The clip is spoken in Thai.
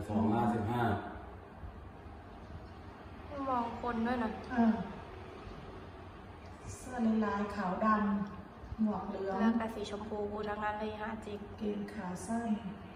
255 มองคนด้วยนะเสื้อลายขาวดำหมวกเหลืองแล้วแต่สีชมพูทั้งนั้นเลยหาจริงเกงขาสั้น